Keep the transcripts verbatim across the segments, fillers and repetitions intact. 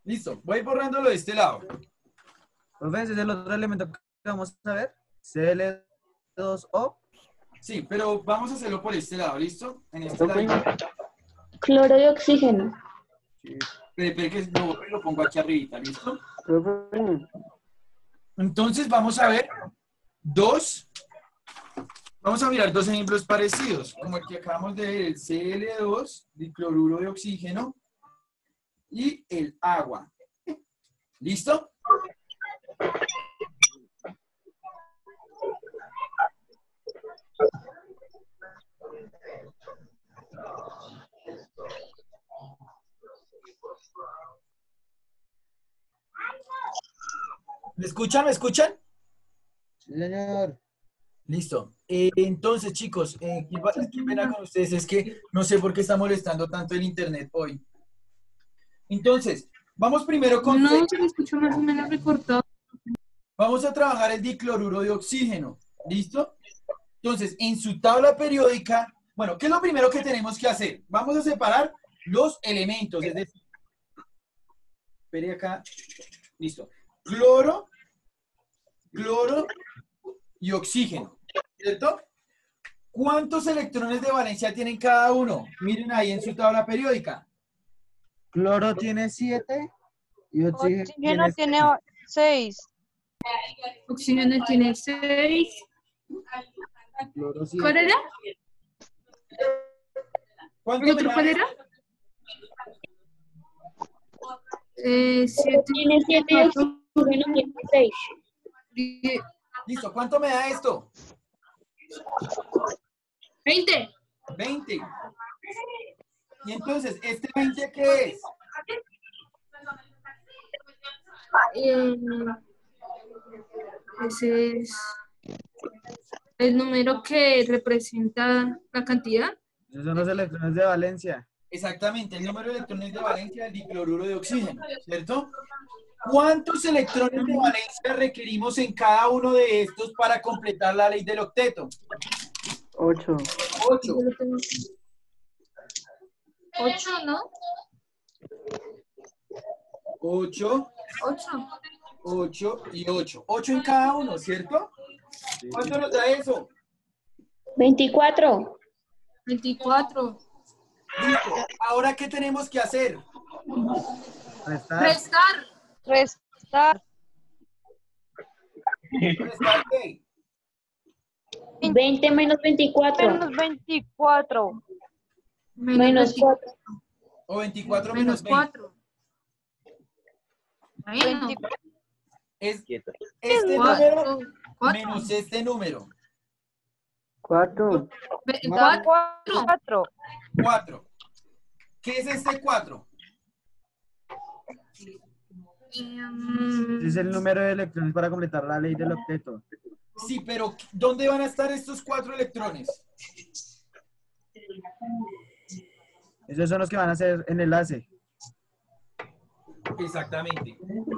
Listo, voy borrándolo de este lado. Profe, ese es el otro elemento que vamos a ver. C L dos O. Sí, pero vamos a hacerlo por este lado, ¿listo? En este lado. Cloro de oxígeno. Espere que lo, lo pongo aquí arribita, ¿listo? Profe, Entonces vamos a ver dos. Vamos a mirar dos ejemplos parecidos, como el que acabamos de ver, el C L dos, dicloruro de oxígeno, y el agua. ¿Listo? ¿Me escuchan? ¿Me escuchan? Sí, señor. Listo. Eh, entonces, chicos, eh, qué, pa- qué pena con ustedes, es que no sé por qué está molestando tanto el internet hoy. Entonces, vamos primero con... No, se me escuchó más o menos recortado. Vamos a trabajar el dicloruro de oxígeno. ¿Listo? Entonces, en su tabla periódica, bueno, ¿qué es lo primero que tenemos que hacer? Vamos a separar los elementos, es decir, espere acá, listo, cloro, cloro y oxígeno, ¿cierto? ¿Cuántos electrones de valencia tienen cada uno? Miren ahí en su tabla periódica. Cloro tiene siete y oxígeno, Oxígeno tiene tiene seis. Oxígeno tiene seis. cloro siete. ¿Cuál era? ¿Cuánto ¿El me otro da? cuál era? Eh, siete. Tiene siete y oxígeno tiene seis. Die- Listo, ¿cuánto me da esto? veinte. veinte. Y entonces, ¿este veinte qué es? Eh, ese es el número que representa la cantidad. Esos son los electrones de valencia. Exactamente, el número de electrones de valencia del dicloruro de oxígeno, ¿cierto? ¿Cuántos electrones de valencia requerimos en cada uno de estos para completar la ley del octeto? ocho. ocho. Yo lo tengo. Ocho, ¿no? ocho, Ocho. ocho y ocho. ocho en cada uno, ¿cierto? ¿Cuánto nos da eso? veinticuatro. Veinticuatro. Listo. Ahora, ¿qué tenemos que hacer? Restar. Restar. Restar. ¿Restar qué? veinte menos veinticuatro. Menos veinticuatro. Menos cuatro. O veinticuatro menos Menos veinte. cuatro. Bueno, veinticuatro. Es este cuatro. número Cuatro. menos este número. cuatro. Ve- Da Cuatro. cuatro. cuatro. ¿Qué es este cuatro? Mm, Es el número de electrones para completar la ley del octeto. Sí, pero ¿dónde van a estar estos cuatro electrones? Esos son los que van a ser en enlace. Exactamente.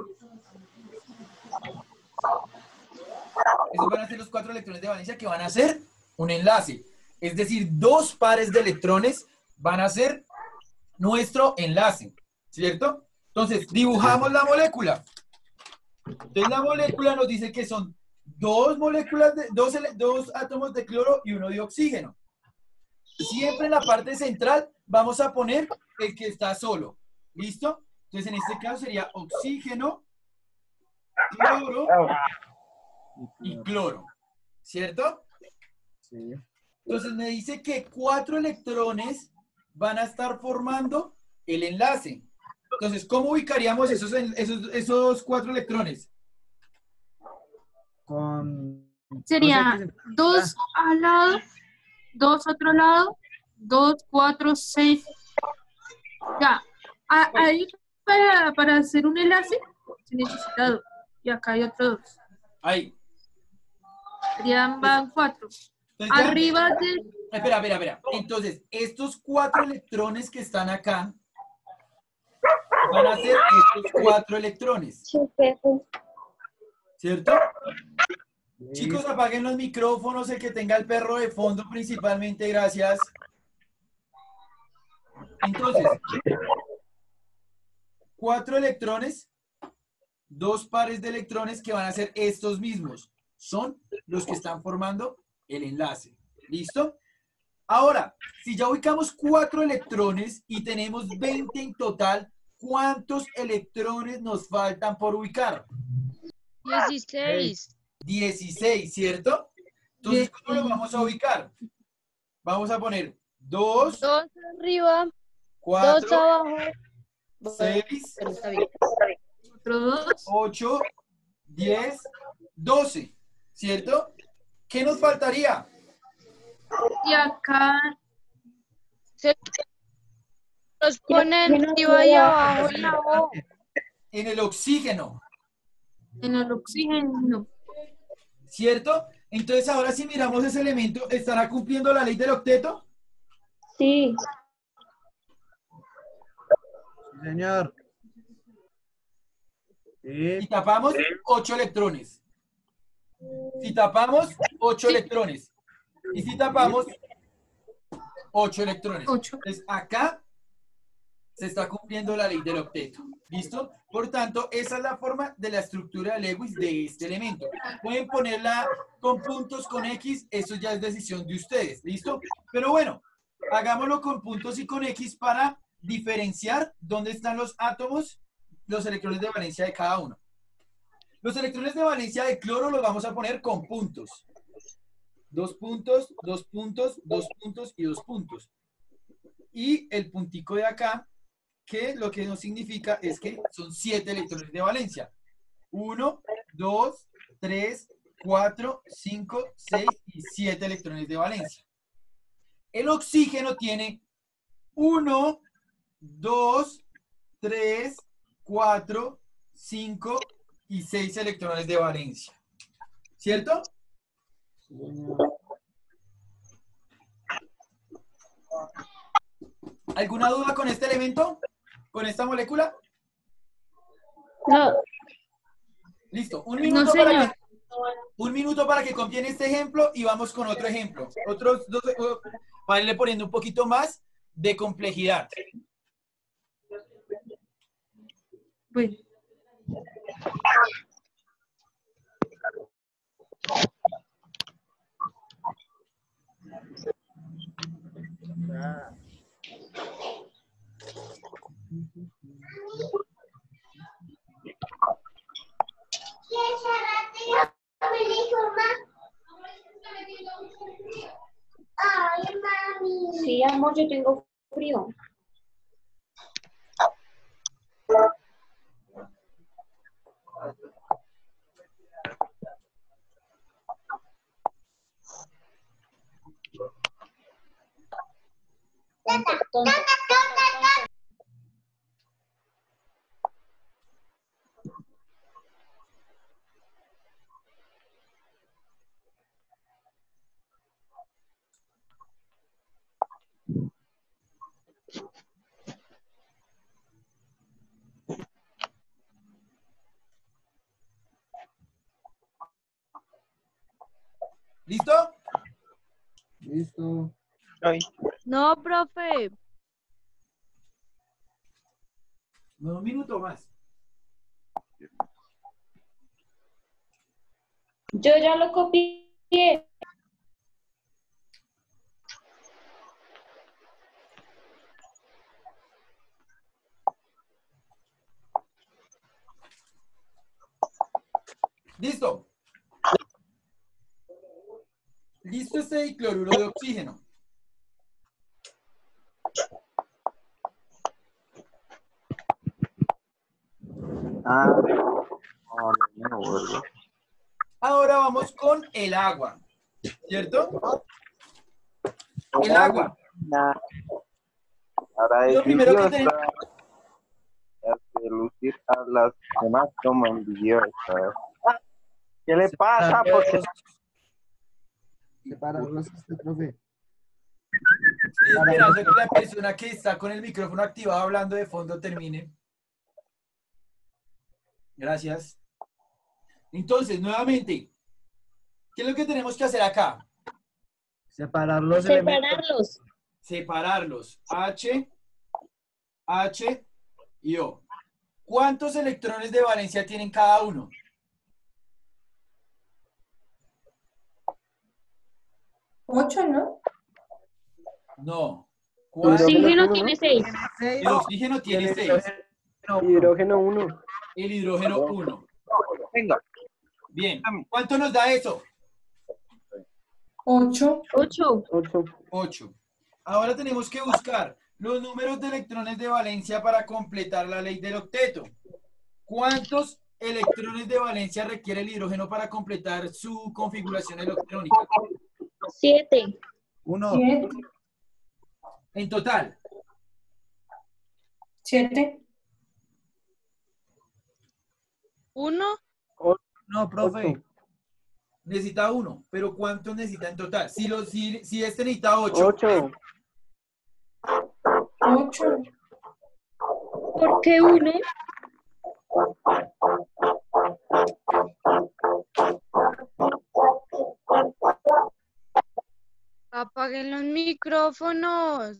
Esos van a ser los cuatro electrones de valencia que van a hacer un enlace. Es decir, dos pares de electrones van a ser nuestro enlace, ¿cierto? Entonces, dibujamos la molécula. Entonces, la molécula nos dice que son dos moléculas, de, dos, ele- dos átomos de cloro y uno de oxígeno. Siempre en la parte central vamos a poner el que está solo. ¿Listo? Entonces, en este caso sería oxígeno, cloro y cloro. ¿Cierto? Sí. Entonces me dice que cuatro electrones van a estar formando el enlace. Entonces, ¿cómo ubicaríamos esos, esos, esos cuatro electrones? Con... Sería no sé qué- dos al lado, dos otro lado, dos, cuatro, seis. Ya. A- Ahí para, para hacer un enlace se necesita dos. Y acá hay otros dos. Ahí. Serían van cuatro. Entonces, ya- Arriba de. Espera, espera, espera. Entonces, estos cuatro electrones que están acá van a ser estos cuatro electrones. ¿Cierto? Chicos, apaguen los micrófonos, el que tenga el perro de fondo principalmente, gracias. Entonces, cuatro electrones, dos pares de electrones que van a ser estos mismos. Son los que están formando el enlace. ¿Listo? Ahora, si ya ubicamos cuatro electrones y tenemos veinte en total, ¿cuántos electrones nos faltan por ubicar? dieciséis. dieciséis, ¿cierto? Entonces, ¿cómo lo vamos a ubicar? Vamos a poner dos, Dos arriba, dos cuatro, abajo. seis, Pero está bien. Otro dos. ocho, diez, doce, ¿cierto? ¿Qué nos faltaría? Y acá Se los ponen ¿Quién nos arriba y queda? abajo en la O. En el oxígeno, en el oxígeno. ¿cierto? Entonces ahora si miramos ese elemento, ¿estará cumpliendo la ley del octeto? Sí. Sí, señor. Sí. Si tapamos, ocho electrones. Si tapamos, ocho electrones. Y si tapamos, ocho electrones. Ocho. Entonces acá se está cumpliendo la ley del octeto. ¿Listo? Por tanto, esa es la forma de la estructura de Lewis de este elemento. Pueden ponerla con puntos, con X, eso ya es decisión de ustedes. ¿Listo? Pero bueno, hagámoslo con puntos y con X para diferenciar dónde están los átomos, los electrones de valencia de cada uno. Los electrones de valencia de cloro los vamos a poner con puntos. Dos puntos, dos puntos, dos puntos y dos puntos. Y el puntico de acá, que lo que nos significa es que son siete electrones de valencia. Uno, dos, tres, cuatro, cinco, seis y siete electrones de valencia. El oxígeno tiene uno, dos, tres, cuatro, cinco y seis electrones de valencia. ¿Cierto? ¿Alguna duda con este elemento? ¿Con esta molécula? No. Listo. Un No, minuto, para señor. que, un minuto para que copien este ejemplo y vamos con otro ejemplo. Otros dos, para irle poniendo un poquito más de complejidad. Bueno. Sí, amor, yo tengo frío. ¿Listo? Listo. No, profe. Un minuto más. Yo ya lo copié. Listo. Listo este dicloruro de oxígeno. Ah, no, no, no, vuelvo. Ahora vamos con el agua. ¿Cierto? El agua. Nah. Ahora Lo es primero que envidiosa. Hace lucir a las demás como envidiosas. ¿Qué le pasa? Porque Separarlos, este profe. Estoy esperando que la persona que está con el micrófono activado hablando de fondo termine. Gracias. Entonces, nuevamente, ¿qué es lo que tenemos que hacer acá? Separar los elementos. Separarlos. Separarlos. H, H y O. ¿Cuántos electrones de valencia tienen cada uno? Ocho, ¿no? No. Hidrógeno ¿Cuántos? Oxígeno uno, tiene ¿no? seis. seis. El oxígeno tiene El seis. hidrógeno uno. Hidrógeno uno. El hidrógeno uno. Venga. Bien. ¿Cuánto nos da eso? Ocho. Ocho. ocho. ocho. Ahora tenemos que buscar los números de electrones de valencia para completar la ley del octeto. ¿Cuántos electrones de valencia requiere el hidrógeno para completar su configuración electrónica? Siete. Uno. Siete. En total. Siete. Uno. No, profe. Ocho. Necesita uno, pero ¿cuántos necesita en total? Si, lo, si, si este necesita ocho, Ocho. Ocho. ¿Por qué uno? Apaguen los micrófonos.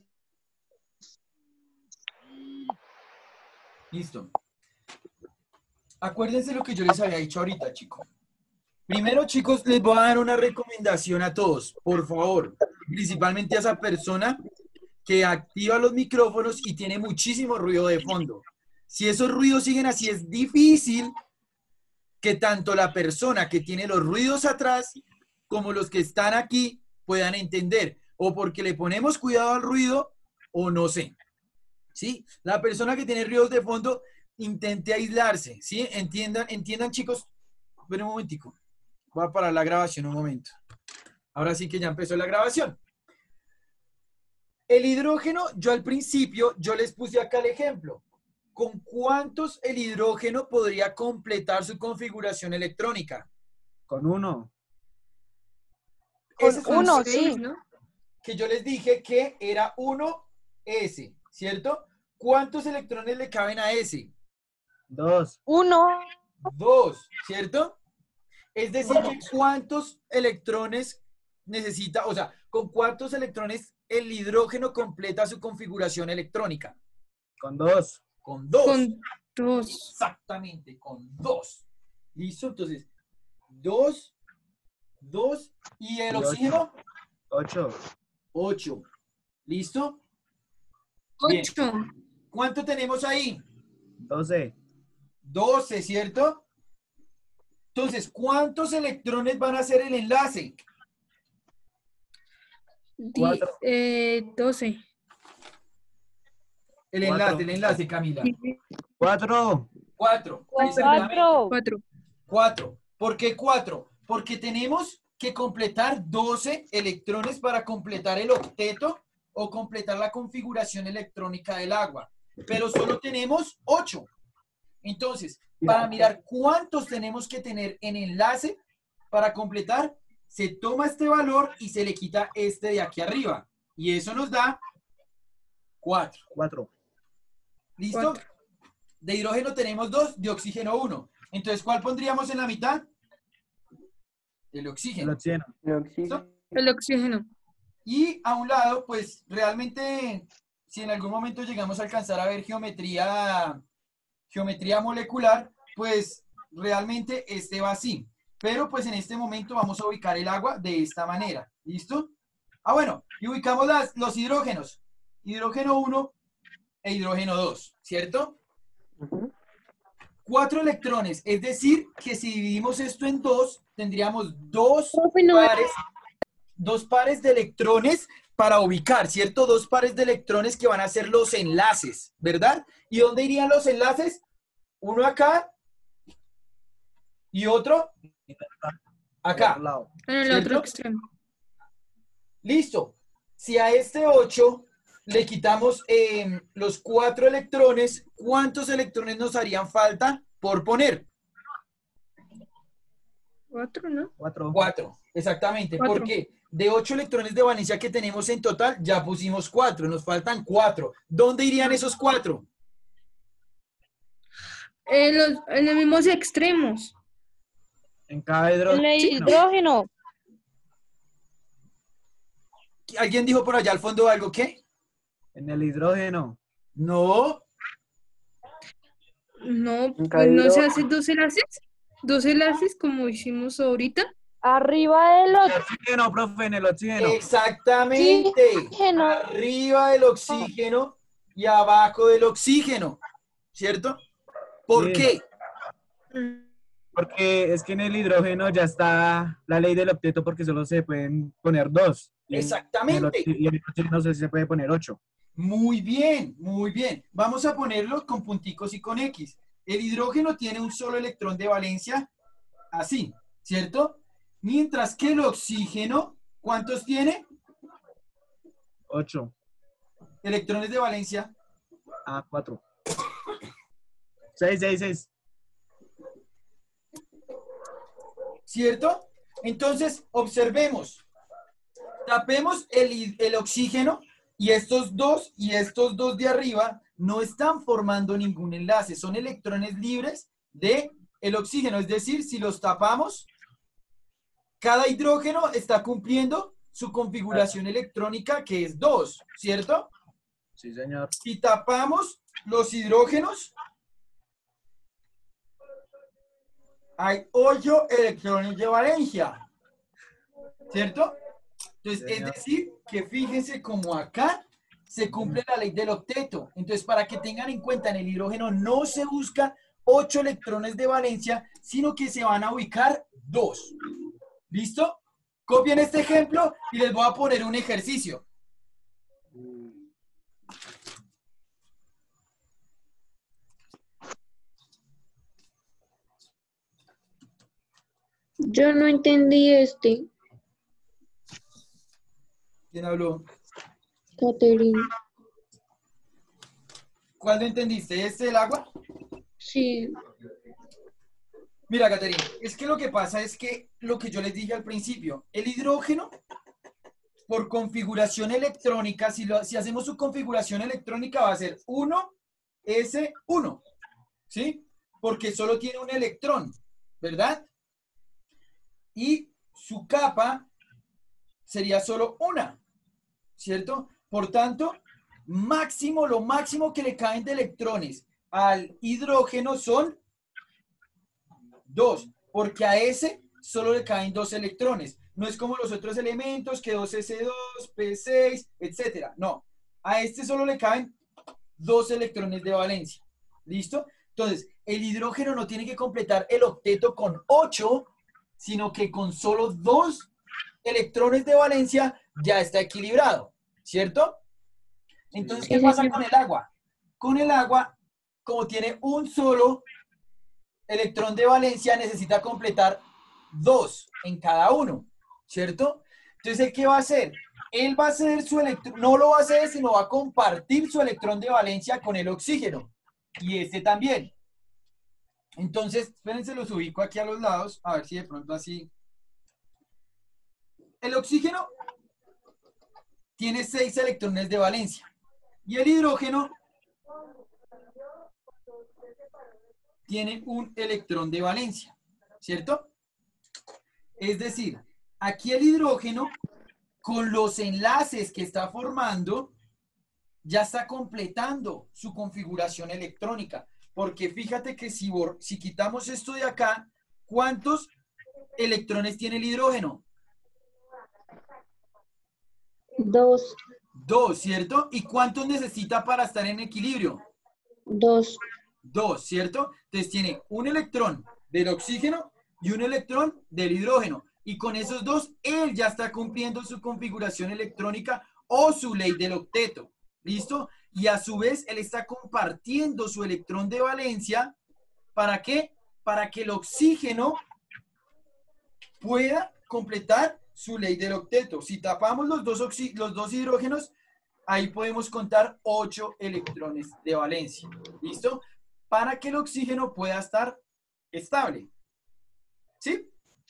listo. Acuérdense lo que yo les había dicho ahorita, chicos. Primero, chicos, les voy a dar una recomendación a todos, por favor, principalmente a esa persona que activa los micrófonos y tiene muchísimo ruido de fondo. Si esos ruidos siguen así, es difícil que tanto la persona que tiene los ruidos atrás como los que están aquí puedan entender, o porque le ponemos cuidado al ruido, o no sé. ¿Sí? La persona que tiene ruidos de fondo, intente aislarse, ¿sí? Entiendan, entiendan, chicos. Esperen un momentico. Voy a parar la grabación un momento. Ahora sí que ya empezó la grabación. El hidrógeno, yo al principio, yo les puse acá el ejemplo. ¿Con cuántos el hidrógeno podría completar su configuración electrónica? Con uno. Con Ese es un uno, Seis, sí. ¿no? que yo les dije que era uno ese, ¿cierto? ¿Cuántos electrones le caben a ese? Dos. Uno. Dos, ¿cierto? Es decir, que ¿cuántos electrones necesita? O sea, ¿con cuántos electrones el hidrógeno completa su configuración electrónica? Con dos. Con dos. Con dos. Exactamente, con dos. ¿Listo? Entonces, dos, dos, y el Y ocho. oxígeno, Ocho. ocho. ¿Listo? Bien. Ocho. ¿Cuánto tenemos ahí? Doce. doce, ¿cierto? Entonces, ¿cuántos electrones van a hacer el enlace? Di- Cuatro. eh, doce. El Cuatro. enlace, el enlace, Camila. Cuatro. Cuatro. Exactamente. Cuatro. Cuatro. Cuatro. ¿Por qué cuatro? Porque tenemos que completar doce electrones para completar el octeto o completar la configuración electrónica del agua. Pero solo tenemos ocho. Entonces, para mirar cuántos tenemos que tener en enlace para completar, se toma este valor y se le quita este de aquí arriba. Y eso nos da cuatro. Cuatro. ¿Listo? Cuatro. De hidrógeno tenemos dos, de oxígeno uno. Entonces, ¿cuál pondríamos en la mitad? El El oxígeno. oxígeno. El oxígeno. El oxígeno. Y a un lado, pues realmente, si en algún momento llegamos a alcanzar a ver geometría, geometría molecular, pues realmente este va así. Pero pues en este momento vamos a ubicar el agua de esta manera. ¿Listo? Ah, bueno, y ubicamos las, los hidrógenos. Hidrógeno uno e hidrógeno dos, ¿cierto? Ujú. Cuatro electrones, es decir, que si dividimos esto en dos, tendríamos dos Profe, no. pares, dos pares de electrones para ubicar, ¿cierto? Dos pares de electrones que van a ser los enlaces, ¿verdad? ¿Y dónde irían los enlaces? Uno acá y otro acá. Otro lado. En el ¿Cierto? otro extremo. Listo. Si a este ocho le quitamos eh, los cuatro electrones, ¿cuántos electrones nos harían falta por poner? Cuatro, ¿no? Cuatro. Cuatro, exactamente. Cuatro. Porque de ocho electrones de valencia que tenemos en total, ya pusimos cuatro. Nos faltan cuatro. ¿Dónde irían esos cuatro? En los, en los mismos extremos. En cada En el hidrógeno. hidrógeno. ¿Alguien dijo por allá al fondo algo? ¿Qué? En el hidrógeno. No. No, Nunca pues he no ido. se hacen dos enlaces. Dos enlaces como hicimos ahorita. Arriba del El oxígeno, profe, en el oxígeno. Exactamente. oxígeno. Arriba del oxígeno y abajo del oxígeno. ¿Cierto? ¿Por Sí. qué? Porque es que en el hidrógeno ya está la ley del octeto porque solo se pueden poner dos. Y en el, Exactamente. oxi- y en el oxígeno se se puede poner ocho. Muy bien, muy bien. Vamos a ponerlo con punticos y con X. El hidrógeno tiene un solo electrón de valencia, así, ¿cierto? Mientras que el oxígeno, ¿cuántos tiene? Ocho. Electrones de valencia. Ah, cuatro. Seis, seis, seis. ¿Cierto? Entonces, observemos. Tapemos el, hi- el oxígeno y estos dos y estos dos de arriba no están formando ningún enlace. Son electrones libres de el oxígeno. Es decir, si los tapamos, cada hidrógeno está cumpliendo su configuración electrónica que es dos, ¿cierto? Sí, señor. Si tapamos los hidrógenos, hay ocho electrones de valencia, ¿cierto? Entonces, es Señor. decir, que fíjense como acá se cumple la ley del octeto. Entonces, para que tengan en cuenta, en el hidrógeno no se busca ocho electrones de valencia, sino que se van a ubicar dos. ¿Listo? Copien este ejemplo y les voy a poner un ejercicio. Yo no entendí este, ¿Quién habló? Catherine. ¿Cuál no entendiste? ¿Este del agua? Sí, Mira, Caterina, es que lo que pasa es que lo que yo les dije al principio, el hidrógeno, por configuración electrónica, si, lo, si hacemos su configuración electrónica va a ser uno ese uno, ¿sí? Porque solo tiene un electrón, ¿verdad? Y su capa sería solo una, ¿cierto? Por tanto, máximo, lo máximo que le caen de electrones al hidrógeno son dos, porque a ese solo le caen dos electrones. No es como los otros elementos, que dos ese dos, pe seis, etcétera. No, a este solo le caben dos electrones de valencia. ¿Listo? Entonces, el hidrógeno no tiene que completar el octeto con ocho, sino que con solo dos electrones de valencia ya está equilibrado, ¿cierto? Entonces, ¿qué Sí, pasa señor. con el agua? Con el agua, como tiene un solo electrón de valencia, necesita completar dos en cada uno, ¿cierto? Entonces, ¿qué va a hacer? Él va a hacer su electrón, no lo va a hacer, sino va a compartir su electrón de valencia con el oxígeno. Y este también. Entonces, espérense, los ubico aquí a los lados, a ver si de pronto así. El oxígeno tiene seis electrones de valencia. Y el hidrógeno tiene un electrón de valencia, ¿cierto? Es decir, aquí el hidrógeno, con los enlaces que está formando, ya está completando su configuración electrónica. Porque fíjate que si, si quitamos esto de acá, ¿cuántos electrones tiene el hidrógeno? dos, Dos, ¿cierto? ¿Y cuántos necesita para estar en equilibrio? dos. Dos, ¿cierto? Entonces tiene un electrón del oxígeno y un electrón del hidrógeno. Y con esos dos, él ya está cumpliendo su configuración electrónica o su ley del octeto. ¿Listo? Y a su vez, él está compartiendo su electrón de valencia. ¿Para qué? Para que el oxígeno pueda completar su ley del octeto. Si tapamos los dos, oxi los dos hidrógenos, ahí podemos contar ocho electrones de valencia. ¿Listo? Para que el oxígeno pueda estar estable. ¿Sí?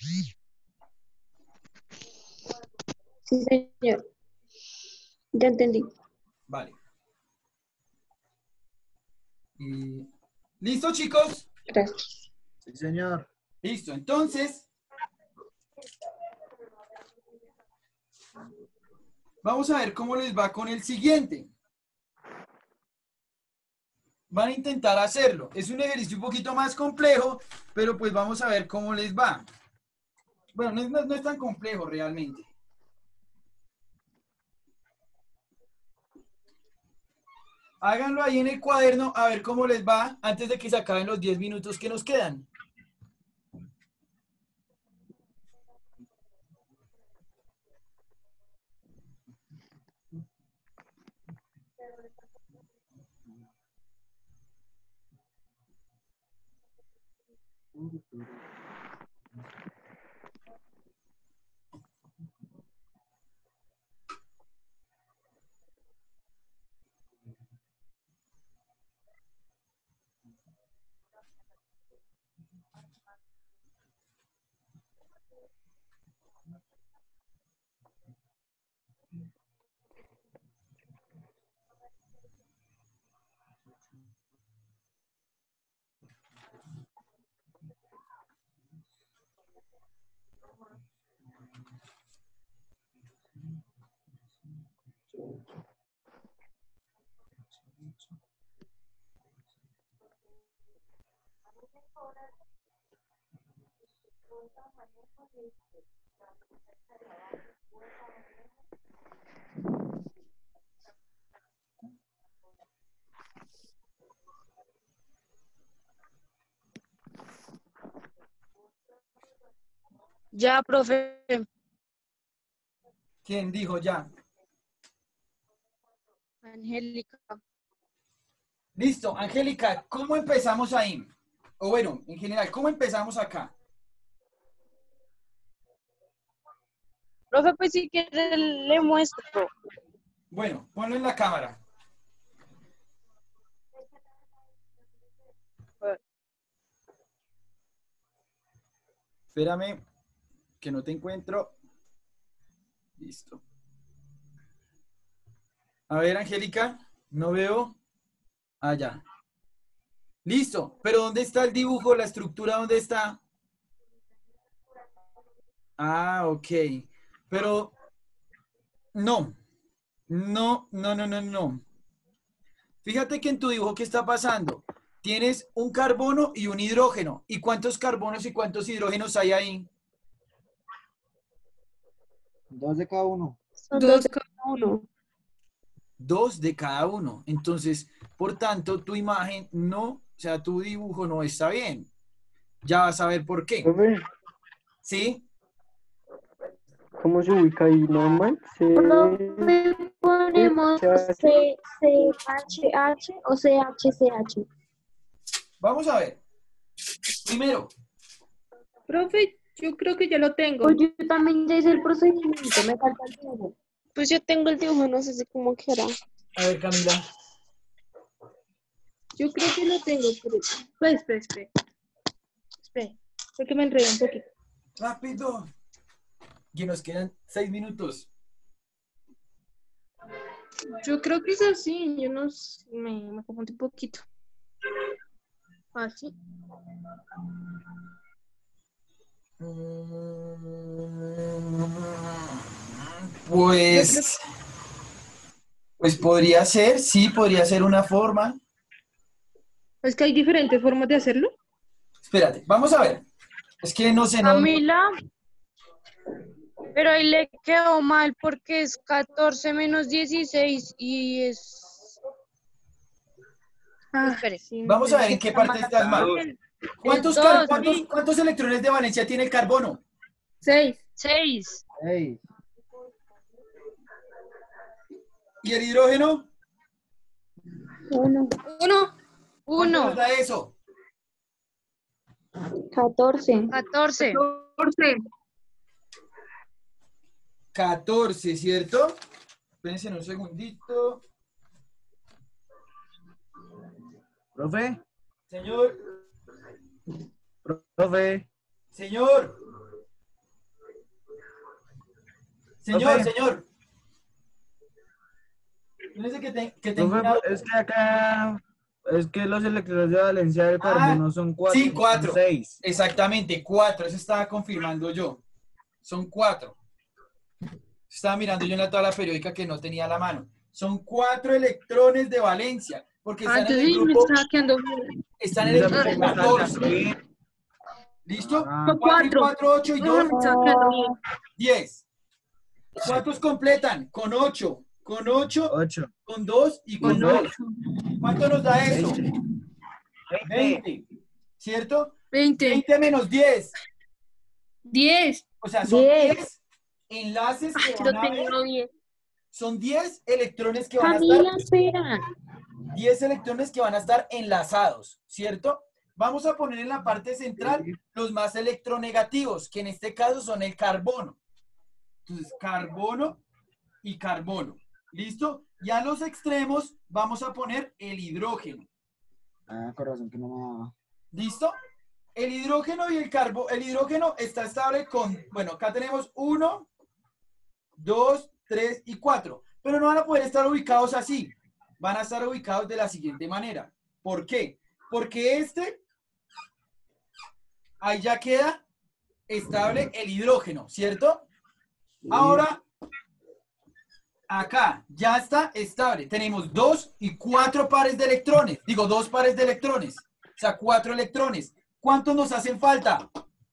Sí, señor. Ya entendí. Vale. Y... ¿Listo, chicos? Gracias. Sí, señor. Listo. Entonces, vamos a ver cómo les va con el siguiente. van a intentar hacerlo. Es un ejercicio un poquito más complejo, pero pues vamos a ver cómo les va. Bueno, no es, no- no es tan complejo realmente. Háganlo ahí en el cuaderno a ver cómo les va antes de que se acaben los diez minutos que nos quedan. Ya, profe. ¿Quién dijo ya? Angélica. Listo, Angélica, ¿cómo empezamos ahí? O bueno, en general, ¿cómo empezamos acá? Profe, pues si quiere le muestro. Bueno, ponlo en la cámara. Espérame, que no te encuentro. Listo. A ver, Angélica, no veo. Allá. Listo, pero ¿dónde está el dibujo? ¿La estructura dónde está? Ah, ok. Pero no, no, no, no, no, no. Fíjate que en tu dibujo, ¿qué está pasando? Tienes un carbono y un hidrógeno. ¿Y cuántos carbonos y cuántos hidrógenos hay ahí? Dos de cada uno. Son Dos dos de cada cada uno. Dos de cada uno. Entonces, por tanto, tu imagen no, o sea, tu dibujo no está bien. Ya vas a ver por qué. Profe, ¿Sí? ¿cómo se ubica ahí? ¿Normal? ¿Se... Profe, ponemos C C H H o C H C H. Vamos a ver. Primero, Profe, yo creo que ya lo tengo. Pues yo también ya hice el procedimiento, me falta el dibujo. Pues yo tengo el dibujo, no sé si cómo queda. a ver, Camila. Yo creo que lo tengo. Pero... Espera, espera, espera. Espera, porque me enredé un poquito. Rápido. Y nos quedan seis minutos. Yo creo que es así. Yo no sé, me, me confundí un poquito. Así. Pues, pues podría ser, sí, podría ser una forma. Es que hay diferentes formas de hacerlo. Espérate, vamos a ver. Es que no sé, no. Camila. Pero ahí le quedó mal porque es catorce menos dieciséis y es... Ah, Espere. sí, Vamos a ver en qué parte estás mal. ¿Cuántos, car- Dos, cuántos, sí. cuántos electrones de valencia tiene el carbono? Seis. Seis. Ey, ¿Y el hidrógeno? Uno, Uno. ¿Cuánto Uno. nos da eso? catorce. Catorce. Catorce. catorce, ¿cierto? Espérense un segundito. profe, Señor, profe, señor. Señor, Profe. señor. Fíjense que, te- que tengo profe, una- es que acá, es que los electrones de valencia del carbono son cuatro. sí, cuatro. Son seis. Exactamente, cuatro. Eso estaba confirmando yo. Son cuatro. Estaba mirando yo en la tabla periódica que no tenía a la mano. Son cuatro electrones de valencia. porque Ah, están en entonces el sí, me grupo, estaba quedando bien. están en el Esa grupo me falta catorce. bien. ¿Listo? Ah. cuatro y Cuatro. cuatro, ocho y Ah, dos, me estaba quedando bien. diez. ¿Cuántos completan? Con ocho. Con ocho, ocho. con dos y con Con dos. ocho. ¿Cuánto nos da eso? veinte. veinte. ¿Cierto? Veinte. veinte menos diez. Diez. O sea, son Diez. diez enlaces que Ay, van lo a haber. tengo bien. Son diez electrones que van a estar, Camila, espera. diez electrones que van a estar enlazados, ¿cierto? Vamos a poner en la parte central los más electronegativos, que en este caso son el carbono. Entonces, carbono y carbono. ¿Listo? Y a los extremos vamos a poner el hidrógeno. Ah, con razón que no me daba. ¿Listo? El hidrógeno y el carbo, el hidrógeno está estable con, bueno, acá tenemos uno, dos, tres y cuatro. Pero no van a poder estar ubicados así. Van a estar ubicados de la siguiente manera. ¿Por qué? Porque este, ahí ya queda estable el hidrógeno, ¿cierto? Ahora, acá ya está estable. Tenemos dos y cuatro pares de electrones. Digo, dos pares de electrones. O sea, cuatro electrones. ¿Cuántos nos hacen falta?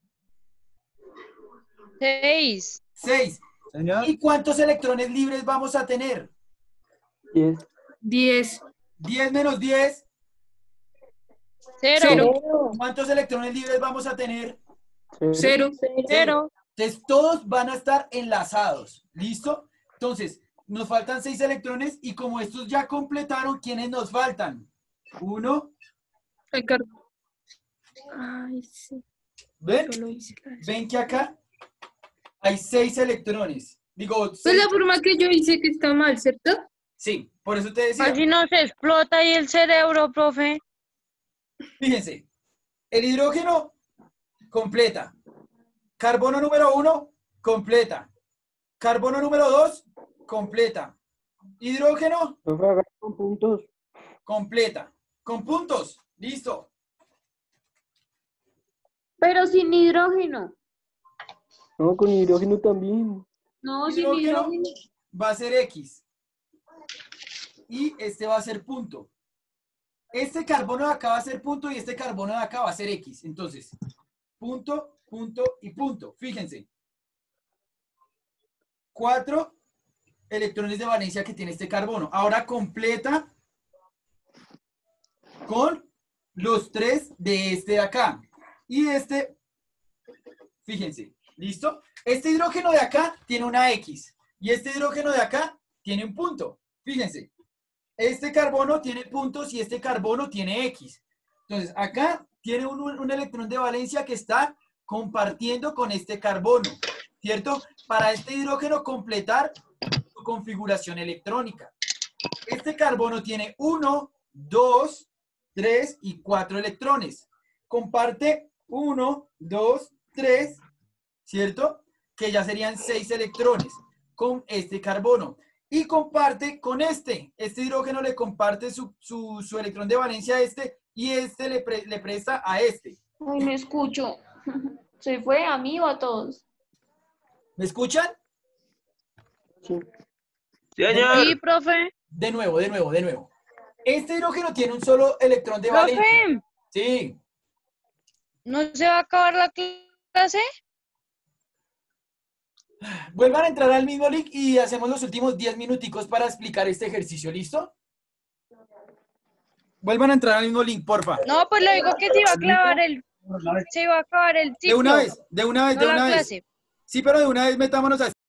Seis. Seis. Señor. ¿Y cuántos electrones libres vamos a tener? diez. Diez. diez menos diez. Cero. Cero. ¿Cuántos electrones libres vamos a tener? Cero. Cero. Entonces, todos van a estar enlazados. ¿Listo? Entonces, nos faltan seis electrones y como estos ya completaron, ¿quiénes nos faltan? Uno. El car- Ay, sí. ¿Ven? Solo hice la- Ven que acá hay seis electrones. Digo, Pues seis. la forma que yo hice que está mal, ¿cierto? Sí, por eso te decía. Así no se explota ahí el cerebro, profe. Fíjense, el hidrógeno completa. Carbono número uno, completa. Carbono número dos, completa. Hidrógeno, Profe, haga con puntos. completa. Con puntos. Listo. Pero sin hidrógeno. No, con hidrógeno también. No, sin Hidrógeno hidrógeno. va a ser X. Y este va a ser punto. Este carbono de acá va a ser punto y este carbono de acá va a ser X. Entonces, punto, punto y punto. Fíjense. Cuatro electrones de valencia que tiene este carbono. Ahora completa con los tres de este de acá. Y este, fíjense, ¿listo? Este hidrógeno de acá tiene una X. Y este hidrógeno de acá tiene un punto. Fíjense. Este carbono tiene puntos y este carbono tiene X. Entonces, acá tiene un, un electrón de valencia que está compartiendo con este carbono, ¿cierto? Para este hidrógeno completar su configuración electrónica. Este carbono tiene uno, dos, tres y cuatro electrones. Comparte uno, dos, tres, ¿cierto? Que ya serían seis electrones con este carbono. Y comparte con este. Este hidrógeno le comparte su, su, su electrón de valencia a este y este le, pre, le presta a este. Ay, no escucho. ¿Se fue a mí o a todos? ¿Me escuchan? Sí. Sí, profe. De nuevo, de nuevo, de nuevo. Este hidrógeno tiene un solo electrón de valencia. Profe, Sí. ¿no se va a acabar la clase? Vuelvan a entrar al mismo link y hacemos los últimos diez minuticos para explicar este ejercicio. ¿Listo? Vuelvan a entrar al mismo link, porfa. No, pues le digo que se iba a clavar el... Se iba a acabar el De ciclo. una vez, de una vez, no de la una vez. clase. Sí, pero de una vez metámonos a